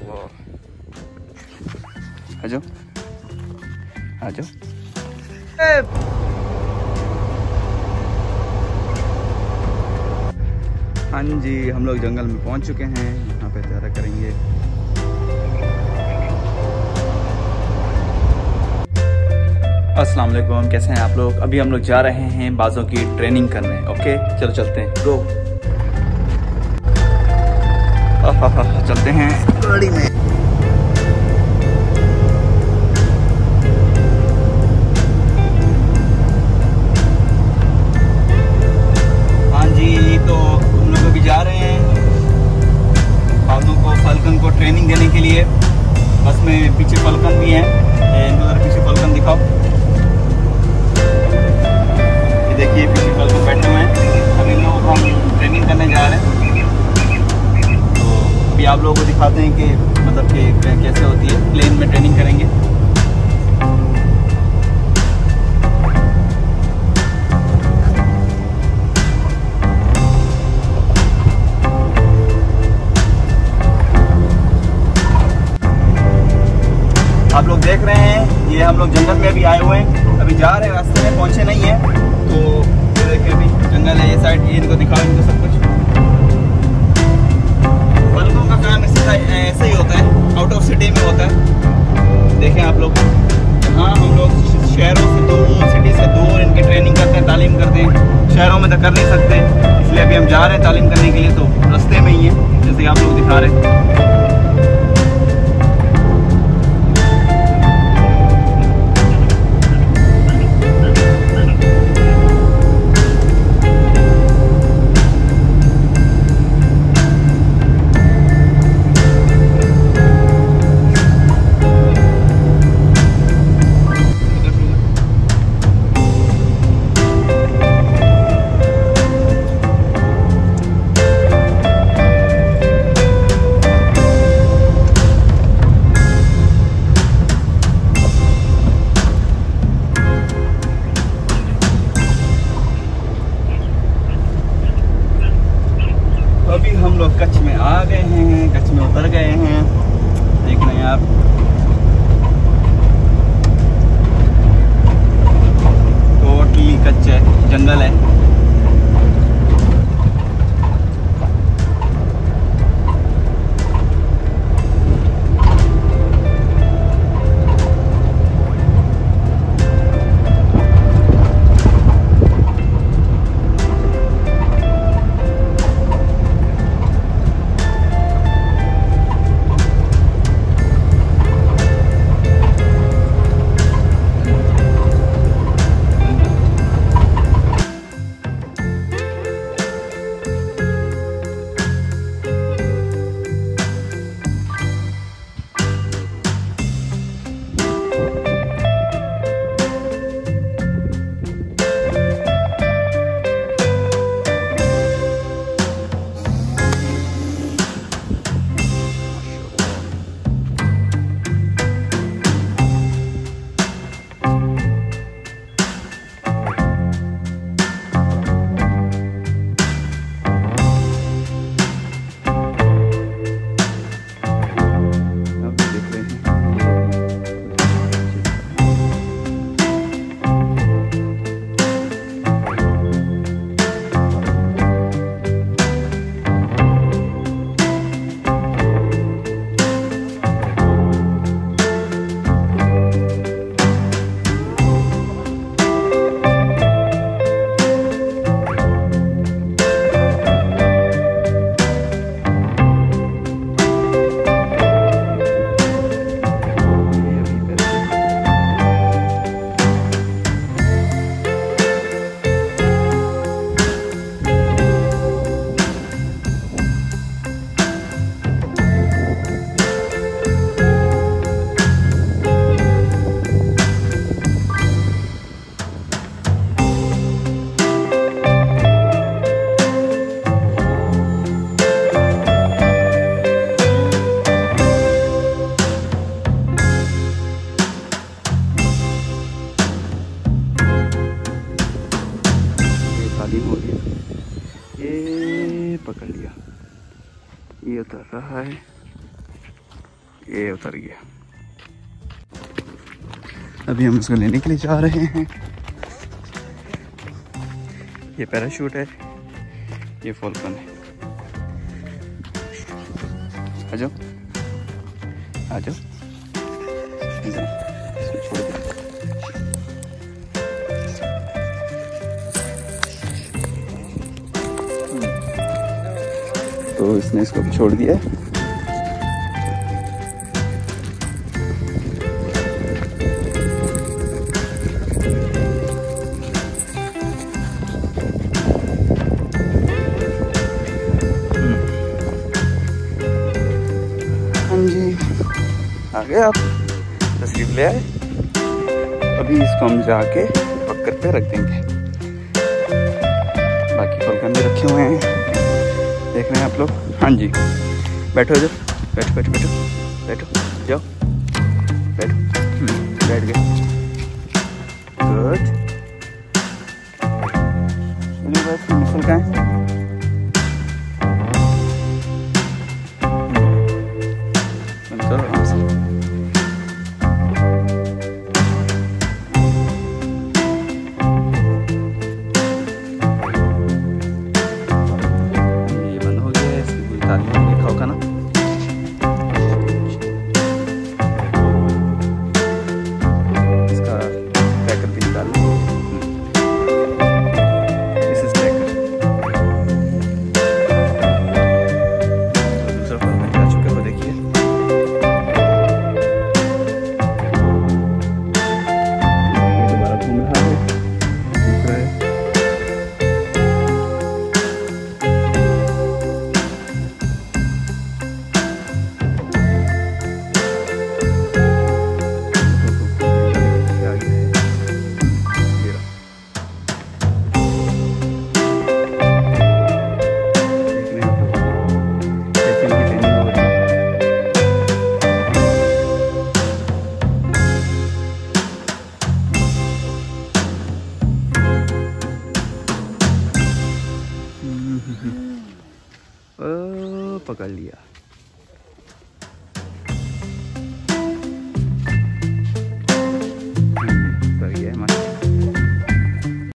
आ जाओ आ जाओ। हाँ जी, हम लोग जंगल में पहुंच चुके हैं। यहाँ पे तैयार करेंगे। अस्सलाम वालेकुम, कैसे हैं आप लोग? अभी हम लोग जा रहे हैं बाजों की ट्रेनिंग करने। ओके चलो चलते हैं, गो। चलते हैं गाड़ी में। हाँ जी, तो हम लोग अभी जा रहे हैं बाजों को, फाल्कन को ट्रेनिंग देने के लिए। बस में पीछे फाल्कन भी हैं, इधर पीछे फाल्कन दिखाओ। ये देखिए पीछे फाल्कन बैठे हुए हैं। अभी लोग हम ट्रेनिंग करने जा रहे हैं, तो अभी आप लोगों को दिखाते हैं कि मतलब कि कैसे होती है। प्लेन में ट्रेनिंग करेंगे। आप लोग देख रहे हैं, ये हम लोग जंगल में अभी आए हुए हैं। अभी जा रहे हैं, रास्ते में पहुंचे नहीं है। तो ये देखिए अभी जंगल है, ये साइड। ये इनको दिखाओ, इनको सब कुछ। फाल्कन का काम ऐसे ही होता है, आउट ऑफ सिटी में होता है। देखें आप लोग, हाँ हम लोग शहरों से दूर, सिटी से दूर इनकी ट्रेनिंग करते हैं, तालीम करते हैं। शहरों में तो कर नहीं सकते, इसलिए अभी हम जा रहे हैं तालीम करने के लिए। तो रास्ते में ही है, जैसे आप लोग दिखा रहे हैं। अभी हम लोग कच्छ में आ गए हैं, कच्छ में उतर गए हैं। देख रहे हैं आप, टोटली कच्छ है, जंगल है। ये पकड़ लिया, ये उतर रहा है। ये उतर गया। अभी हम इसको लेने के लिए जा रहे हैं। ये पैराशूट है, ये फॉल्कन है। आ जाओ आ जाओ, इसको छोड़ दो। तो इसने इसको भी छोड़ दिया है। आ गए आप, तस्वीर ले आए। अभी इसको हम जाके पक्कर पे रख देंगे। बाकी फलकन भी रखे हुए हैं, देख रहे हैं आप लोग। हाँ जी, बैठो इधर, बैठो बैठो बैठो बैठो, जाओ बैठो। बैठ गए, गुड। फलका है, पकड़ लिया।